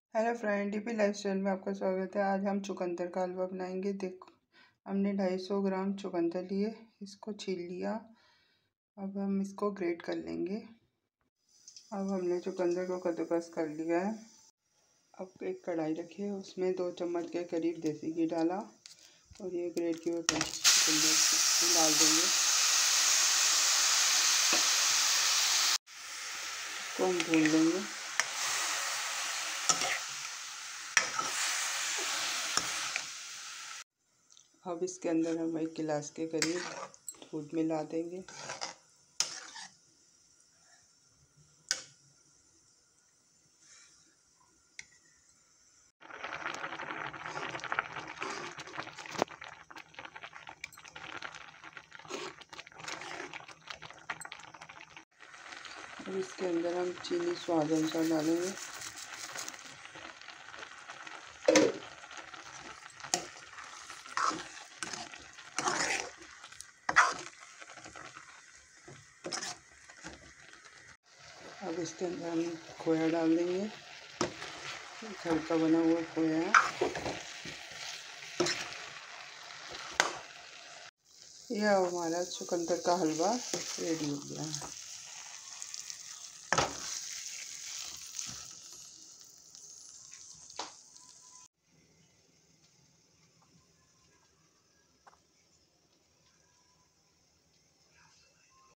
Hello friend, DP lifestyle में आपका स्वागत है। आज हम चुकंदर का हलवा बनाएंगे। देखो, हमने 250 ग्राम चुकंदर लिए, इसको छील लिया। अब हम इसको ग्रेट कर लेंगे। अब हमने चुकंदर को कद्दूकस कर लिया है। अब एक कढ़ाई रखी है, उसमें 2 चम्मच के करीब देसी घी डाला और ये ग्रेट किए हुए चुकंदर डाल देंगे। इसको हम भून लेंगे। अब इसके अंदर हम 1 गिलास के करीब दूध मिला देंगे। अब इसके अंदर हम चीनी स्वाद अनुसार डालेंगे। अब इसके अंदर हम खोया डाल देंगे। घर का बना हुआ खोया है। यह हमारा चुकंदर का हलवा रेडी हो गया है।